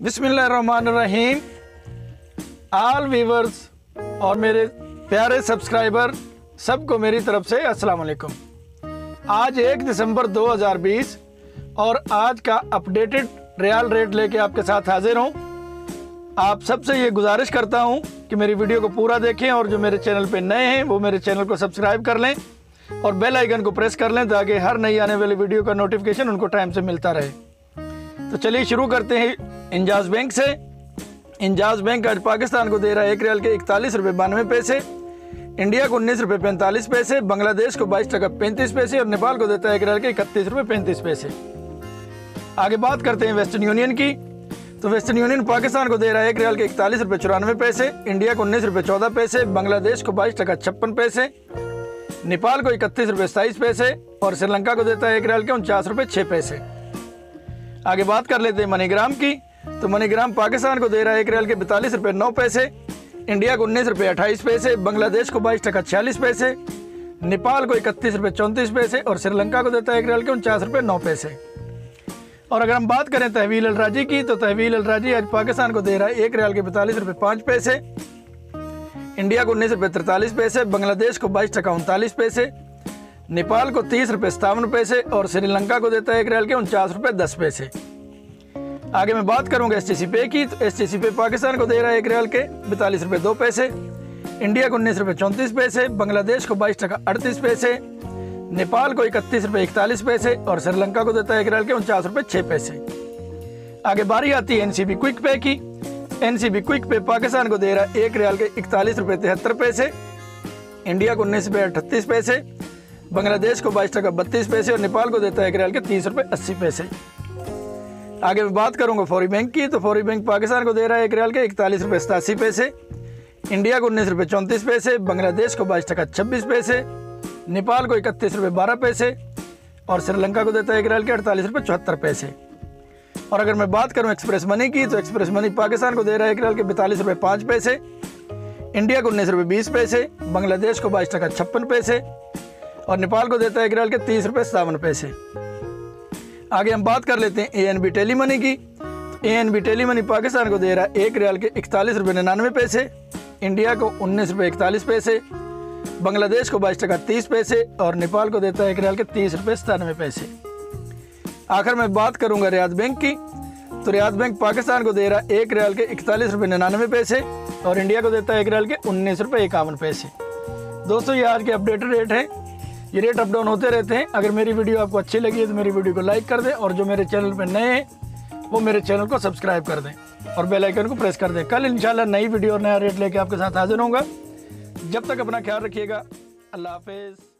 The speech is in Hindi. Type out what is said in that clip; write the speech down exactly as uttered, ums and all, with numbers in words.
बिस्मिल्लाहिर्रहमानिर्रहीम। आल व्यूवर्स और मेरे प्यारे सब्सक्राइबर सबको मेरी तरफ से अस्सलाम वालेकुम। आज एक दिसंबर दो हज़ार बीस और आज का अपडेटेड रियाल रेट लेके आपके साथ हाजिर हूँ। आप सबसे ये गुजारिश करता हूँ कि मेरी वीडियो को पूरा देखें और जो मेरे चैनल पे नए हैं वो मेरे चैनल को सब्सक्राइब कर लें और बेल आइकन को प्रेस कर लें ताकि हर नई आने वाली वीडियो का नोटिफिकेशन उनको टाइम से मिलता रहे। तो चलिए शुरू करते हैं इंजाज बैंक से। इंजाज बैंक आज पाकिस्तान को दे रहा है एक रियाल के इकतालीस रुपये बानवे पैसे, इंडिया को उन्नीस रुपये पैंतालीस पैसे, बांग्लादेश को बाईस टका पैंतीस पैसे और नेपाल को देता है एक रियाल के इकतीस रुपये पैंतीस पैसे। आगे बात करते हैं वेस्टर्न यूनियन की। तो वेस्टर्न यूनियन पाकिस्तान को दे रहा है एक रियाल के इकतालीस रुपये चौरानवे पैसे, इंडिया को उन्नीस रुपये चौदह पैसे, बांग्लादेश को बाईस टका छप्पन पैसे, नेपाल को इकतीस रुपये सताईस पैसे और श्रीलंका को देता है एक रियाल के उनचास रुपये छः पैसे। आगे बात कर लेते हैं मनीग्राम की। तो मनीग्राम पाकिस्तान को दे रहा है एक रियाल के बैतालीस रुपये नौ पैसे, इंडिया को उन्नीस रुपये अट्ठाईस पैसे, बांग्लादेश को बाईस टका छियालीस पैसे, नेपाल को इकतीस रुपये चौंतीस पैसे और श्रीलंका को देता है एक रियाल के उनचास रुपये नौ पैसे। और अगर हम बात करें तहवील अल राजी की, तो तहवील अल राजी आज पाकिस्तान को दे रहा है एक रियाल के बैतालीस रुपये पाँच पैसे, इंडिया को उन्नीस रुपये तैंतालीस पैसे, बांग्लादेश को बाईस टका उनतालीस पैसे, नेपाल को तीस रुपये सतावन पैसे और श्रीलंका को देता है एक रियाल के उनचास रुपये दस पैसे। आगे मैं बात करूंगा एस टी सी पे की। तो एस टी सी पे पाकिस्तान को दे रहा है एक रियाल के बैतालीस रुपये दो पैसे, इंडिया को उन्नीस रुपये चौंतीस पैसे, बांग्लादेश को बाईस टका अड़तीस पैसे, नेपाल को इकतीस रुपये इकतालीस पैसे और श्रीलंका को देता है एक रियाल के उनचास रुपये छः पैसे। आगे बारी आती है एन सी बी क्विक पे की। एन सी बी क्विक पे पाकिस्तान को दे रहा है एक रियाल के इकतालीस रुपये तिहत्तर पैसे, इंडिया को उन्नीस रुपये अठतीस पैसे, बांग्लादेश को बाईस टका बत्तीस पैसे और नेपाल को देता है एक रियाल के तीस रुपये अस्सी पैसे। आगे मैं बात करूंगा फौरी बैंक की। तो फौरी बैंक पाकिस्तान को दे रहा है एक रियाल के इकतालीस रुपये सतासी पैसे, इंडिया को उन्नीस रुपये चौंतीस पैसे, बांग्लादेश को बाईस टका छब्बीस पैसे, नेपाल को इकतीस रुपये बारह पैसे और श्रीलंका को देता है एक रियाल के अड़तालीस रुपये चौहत्तर पैसे। और अगर मैं बात करूं एक्सप्रेस मनी की, तो एक्सप्रेस मनी पाकिस्तान को दे रहा है एक रियाल के बैतालीस रुपये पाँच पैसे, इंडिया को उन्नीस रुपये बीस पैसे, बांग्लादेश को बाईस टका छप्पन पैसे और नेपाल को देता है एक रियाल के तीस रुपये सतावन पैसे। आगे हम बात कर लेते हैं A N B tele money की। A N B tele money Pakistan को दे रहा है एक रियाल के इकतालीस रुपये निन्यानवे पैसे, इंडिया को उन्नीस रुपये इकतालीस पैसे, बांग्लादेश को बाईस टका तीस पैसे और नेपाल को देता है एक रियाल के तीस रुपये सतानवे पैसे। आखिर में बात करूंगा रियाद बैंक की। तो रियाद बैंक पाकिस्तान को दे रहा है एक रियाल के इकतालीस रुपये निन्यानवे पैसे और इंडिया को देता है एक रियाल के उन्नीस रुपये इक्यावन पैसे। दोस्तों ये आज के अपडेटेड रेट हैं। ये रेट अप डाउन होते रहते हैं। अगर मेरी वीडियो आपको अच्छी लगी है तो मेरी वीडियो को लाइक कर दें और जो मेरे चैनल पर नए हैं वो मेरे चैनल को सब्सक्राइब कर दें और बेल आइकन को प्रेस कर दें। कल इंशाल्लाह नई वीडियो और नया रेट लेके आपके साथ हाजिर होऊंगा। जब तक अपना ख्याल रखिएगा। अल्लाह हाफिज़।